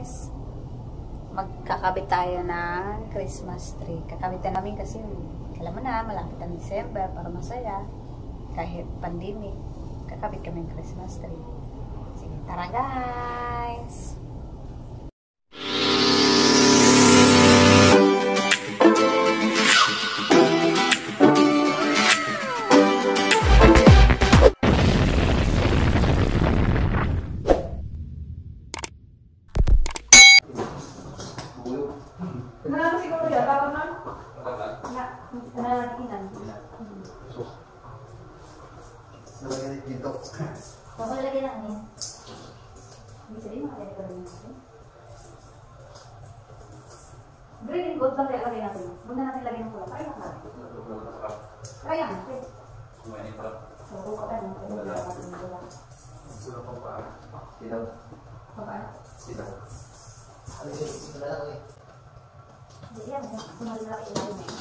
guys, magkakabit tayo ng Christmas tree. Kakabitan namin kasi alam mo na, malapit ang December para masaya. Kahit pandemic, kakabit kami ng Christmas tree. Sige, tara guys! Marami siguro yan, tawag na? Nalalaginan. Nalagyan dito. Baka lalagyan lang niya. Hindi sabihin, makakaya ka rin natin. Green and gold lang kaya lagay natin. Huwag na natin lagay ng pula. Kaya lang natin. Kaya lang natin. So, kung ka pa, lagyan natin ng pula. Pula pa pa. Silaw. Papa? Silaw. Ano siya na lang eh. Jadi yan, sumalaki ilalim eh.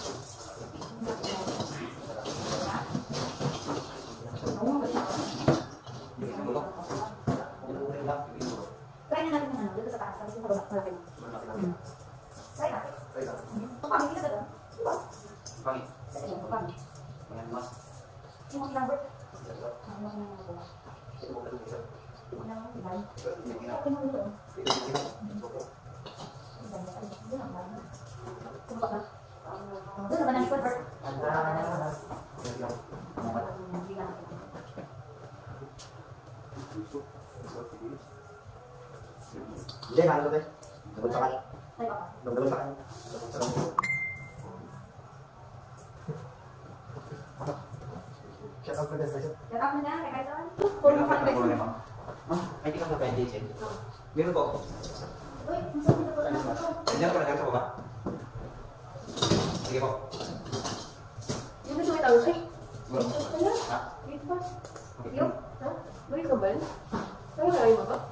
Kaya natin ng ano, dito sa taas, tapos yung malaki mo. Try natin. Pangit kita doon. Diba? Pangit. Sige, pangit. Pangit mas. Yung mga number. Ang mga number. Ang mga number. Ang mga number. Doon naman ang silver. Hindi, halo tayo. Dapat sa kanin. Ay, baka. Dapat sa kanin. Shut up ko na sa'yo. Yan ako na, kahit saan. Puro mo pang beses. Ay, di ka sa pwede, Chen. Meron po. Uy, masakit na po na ito. Diyan ko na sa baba. Sige po. Yung gusto may tawag, ay. Wala. Ha? Dito pa. Yung? Ha? Balik ka ba yun? Saan mo lagi mo ba?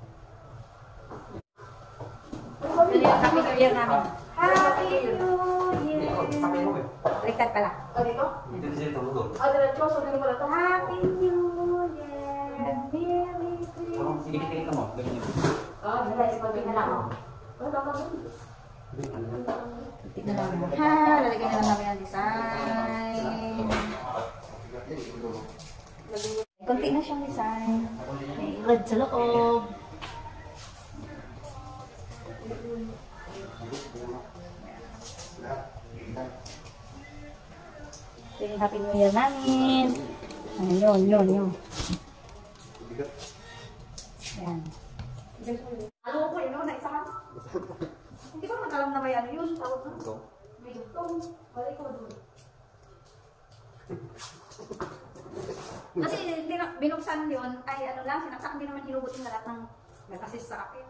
Dali ang Happy New Year namin. Happy New Year! Baliktad pala. Ah, dito? Dito siya tumutol. Ah, diretso. So, ganun pala ito. Happy New Year! Merry Christmas! Sige ka mo. Ganyan yun. Ah, Guys, konti na lang. ano tawag yun? Konti na lang. Ha, lalagyan na lang namin ang design. Konti na siyang design. May red sa loob. Ito yung Happy New Year namin. Yun. Yan. Ano ko, yun ako na isahan. Hindi ko naman alam na may ano yun. Tawag na. Ito. May dugtong. Balik ko doon. Kasi binuksan yun, ay ano lang, sinaksak, hindi naman hinubot yung lahat ng nag-assist sa akin.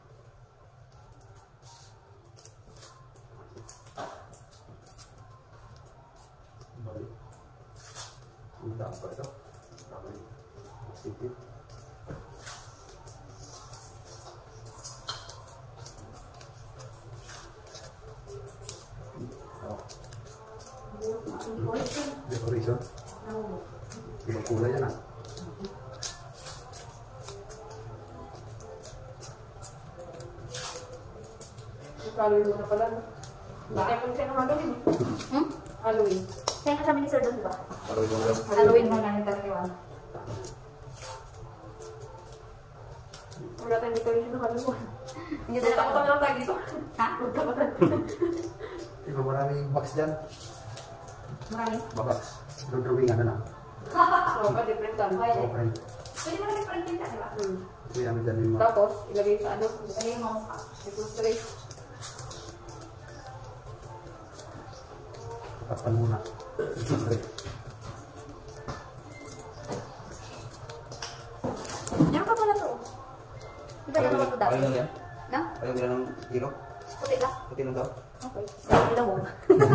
Balik. Ang daan pa ito. Balik. Sipit. Decoration. Ibang kulay yan ah. Halloween mo na pala. Bakit kung siya ng Halloween? Halloween. Kaya kasama ni Sir doon, di ba? Parang yung lang. Halloween mo namin talaga. Wala tayong decoration ng Halloween. Hindi Punta talaga ko na lang tayo dito. Ha? Punta ko tayo. Iba maraming box dyan. Marami. Box. Drawing ano lang. So, pa different lang. Okay. Pwede mo namin printin ka, di ba? Ito yung ano dyan yung mga. Tapos, ilagay sa ano. Ay, yung mga mukha. Illustrate. Tapan muna. Siyempre. Yan pa pala to. Iba yung mga to dati. Ayaw lang yan? No? Ayaw nila ng hero? Puti lang. Puti lang daw? Okay. Ayaw nila wong.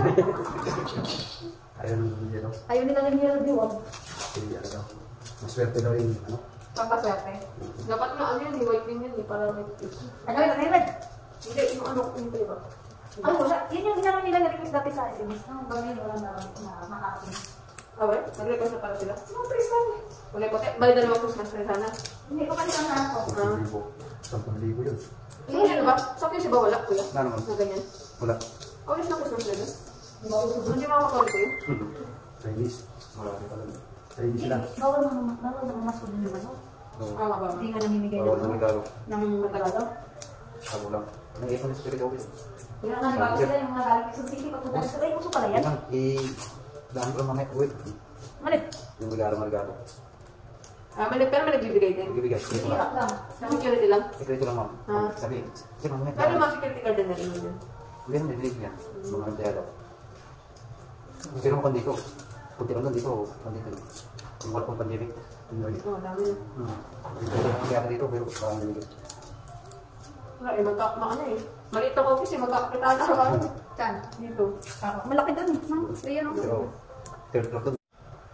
Ayaw ng hero. Ayaw nila ng hero di wong. Hindi ano daw. Maswerte daw yung ano. Pampaswerte. Dapat nga ano yun, white din yun, para may piece. Ano yung red? Hindi, yung ano, yung iba. Ano, yun yung ginawa nila na-request dati sa SMS. Ang bagay wala na makakasin. Ah, ba? Nag-request na para sila. Mga press lang eh. Wala ko tayo. Bali, dalawang Christmas na sana. Hindi ko kasi na ako. Ah. Libo. 10,000 yun. Yung sino ba? Sa akin siya ba wala, kuya? Na naman? Na ganyan. Wala. Okay, sa Christmas din. Hindi makakawal ko yun. Chinese. Marami pala. Chinese lang. Bawal naman mas din naman. Ah, nga ba? Hindi ka namimigay Bawal ng regalo. Nang matagalo? Ako lang. Nang ito ng spirit office. Kaya nga, bago sila yung mga galing sa city, pagpunta sa ay, gusto pala yan. Yan. Dami ko lang mamaya. Wait. Malit. Yung regalo. Pero may nagbibigay din. Ibibigay. Ito lang. Hirap lang. Sa security lang. Ito lang, ma'am. Ah. Sabi. Sige, mamaya. Pero yung mga security guard din na rin yun. Hindi naman nililig niya. Mga empleyado. Pero mo dito. Kunti lang dito. Nandito. Yung wala pong pandemic. Oo, dami yun. Pero kaya dito, pero parang nililig. Wala eh, ano eh. Maliit ang office eh, magkakakitaan na ako. Saan? Dito. Malaki doon. Ayan o. Pero, third floor doon.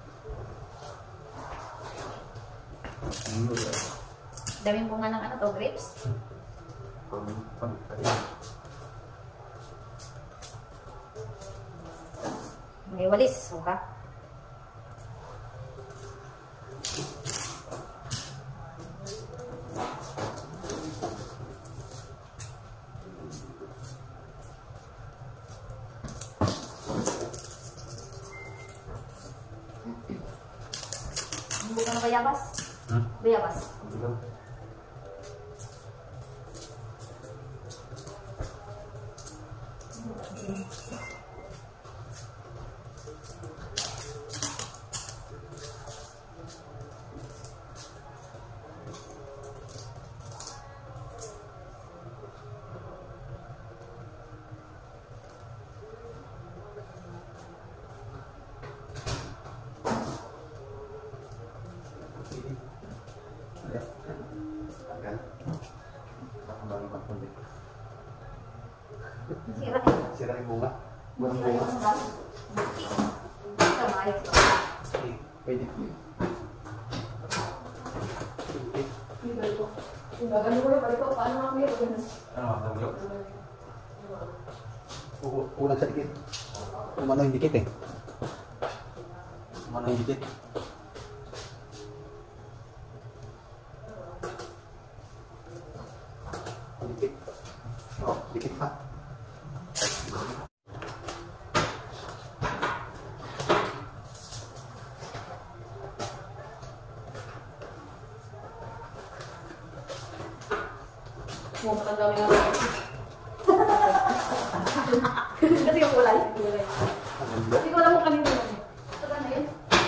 Daming bunga ng ano to, grapes. May walis, o ka? Bukan na bayabas? Bayabas. Sira eh. Sira yung bunga. Walang Sira bunga. yung bunga. Ito, maayos to. Pwede. Gagano ko yung balik ko, paano nga kuya? Ano, nabulok? Kulang sa dikit. Umano yung dikit eh. Umano yung dikit. Dikit. Oh, dikit pa. Mukhang dami nga. Kasi yung kulay. Ang blok. Hindi ko alam kung kanino yun. Ito ba na yun?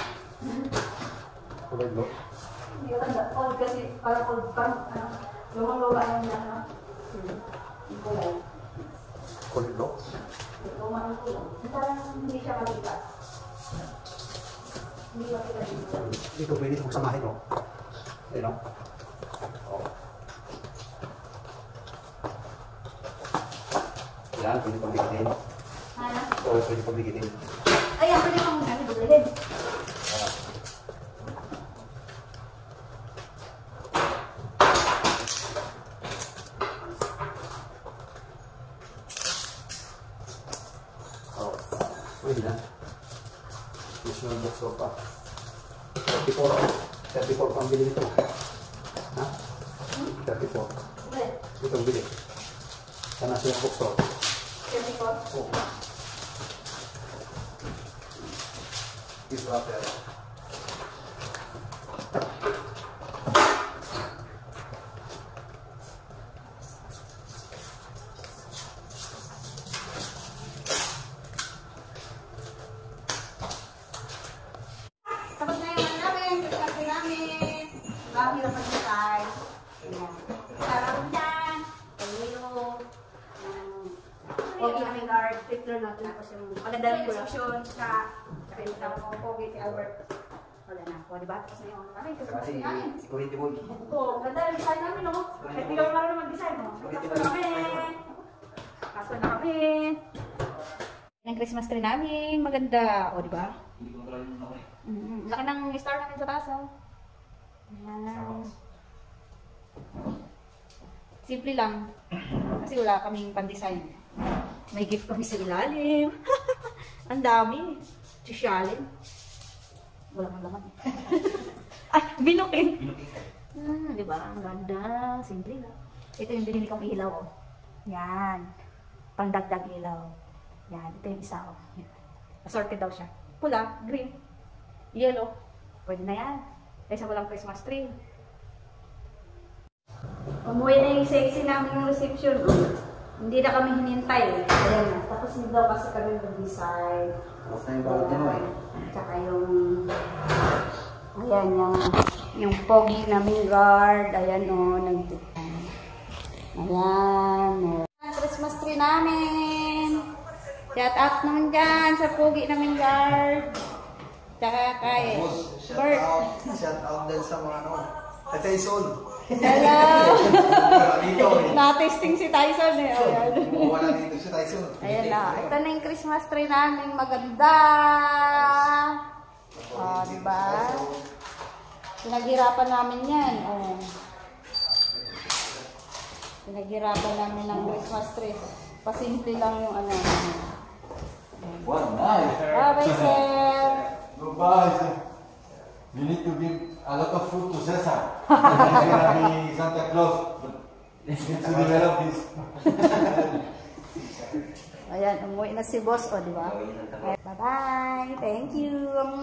Kulay blok. Hindi ko tanda. Cold kasi, parang cold pan. Lumang-luma yan na ano. Yung kulay. Kulay blok. Luma yung kulay. Parang hindi siya malipas. Hindi makita dito. Dito pwede itong samahin o. Ayun o. Oh. Yan, pwede pang bigitin. Ano? Oo, pwede pang bigitin. Ay, ako din ang ano, dublihin. Oo. Pwede na. Additional box of 34 pang bili nito. Ha? 34. Ulit. Itong bili. Sana siya box of. Chemical. Oo. Ito after. Tapos na yung ano namin, kasi namin. Bago hirap mag-design. Ayan. Sarap dyan. Pag-wilo. Pogi kami guard. Picture natin. Tapos yung maganda rin reception. Tsaka yung tawag ko, Pogi, si Albert. Wala na. O, diba? Tapos na yung ano, Kasi kasi namin. security boy. Oo, ganda yung design namin, no? Kahit hindi kami marunong mag-design, no? Tapos na kami. Tapos na kami. Yung Christmas tree namin, maganda. O, diba? Hindi ko pala yung naman eh. Laki ng star namin sa taas, oh. Ayan. Simple lang. Kasi wala kaming pan-design. May gift kami sa ilalim. Ang dami. Sosyalin. Wala kang laman. Ay, binukin. Di ba? Ang ganda. Simple lang. Ito yung binili kong ilaw. Oh. Yan. Pangdagdag ilaw. Yan. Ito yung isa. Oh. Yan. Assorted daw siya. Pula, green, yellow. Pwede na yan. Kaysa walang Christmas tree. Umuwi na yung sexy namin yung reception. Hindi na kami hinintay. Ayan na. Tapos hindi daw kasi kami mag-decide. Tapos na yung balot niya eh. Tsaka yung... Ayan, yung pogi naming guard. Ayan o, nagtitan. Ayan o. Christmas tree namin. Shout out naman dyan sa pogi naming guard. Tsaka kay Bert. Shout out din sa mga kay Tyson. Hello! Dito eh. Na-testing si Tyson eh. Ayan. Wala dito si Tyson. Ayan na. Ito na yung Christmas tree namin. Maganda! O, diba? Pinaghirapan namin yan. O. Pinaghirapan namin ng Christmas tree. Pasimple lang yung ano. Well, nice. Bye-bye, sir! Goodbye. You need to give a lot of food to Cesar. He's gonna be Santa Claus. But he needs to develop this. Ayan, umuwi na si boss, o, diba? Bye-bye! Thank you!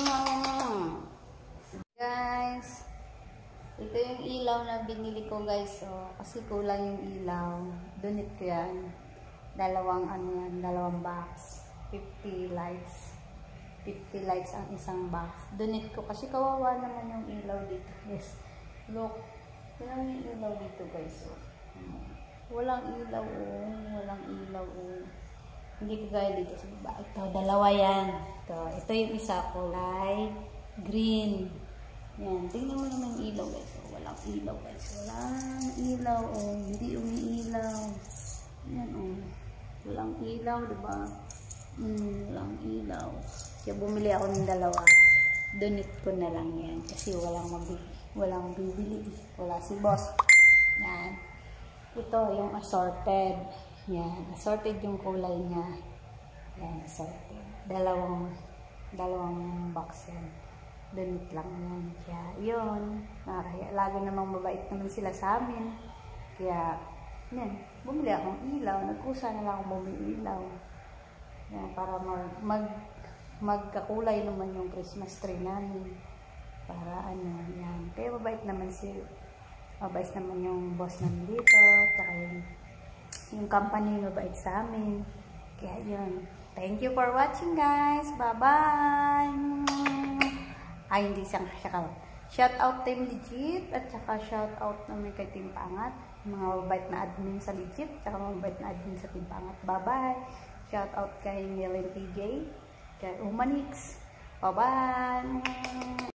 Guys, ito yung ilaw na binili ko, guys. So, kasi kulang yung ilaw. Donate ko yan. Dalawang box. 50 lights. 50 lights ang isang box. Donate ko kasi kawawa naman yung ilaw dito. Yes. Look. Walang yung ilaw dito, guys. So, walang ilaw, oh. Walang ilaw, oh. Hindi kagaya dito sa baba. Ito, dalawa yan. Ito yung isa, kulay green. Yan. Tingnan mo naman yung ilaw, guys. So, walang ilaw, guys. Walang ilaw, oh. Hindi umiilaw. Yan, oh. Walang ilaw, diba? Walang ilaw. Kaya bumili ako ng dalawa. Donate ko na lang yan. Kasi walang bibili. Wala si boss. Yan. Ito yung assorted. Yan. Assorted yung kulay niya. Yan. Assorted. Dalawang box yan. Donate lang yan. Kaya yun. Lagi namang mabait naman sila sa amin. Kaya yan. Bumili akong ilaw. Nagkusa na lang akong bumili ilaw. Yan. Para magkakulay naman yung Christmas tree namin. Para ano, yan. Kaya mabait naman yung boss namin dito. Tsaka yung company mabait sa amin. Kaya yun. Thank you for watching, guys. Bye-bye! Ay, hindi siyang shout out Team Legit at saka shout out namin kay Team Pangat. Mga mabait na admin sa Legit tsaka mabait na admin sa Team Pangat. Bye-bye! Shout out kay Millen TJ, kay Umanix. Bye-bye!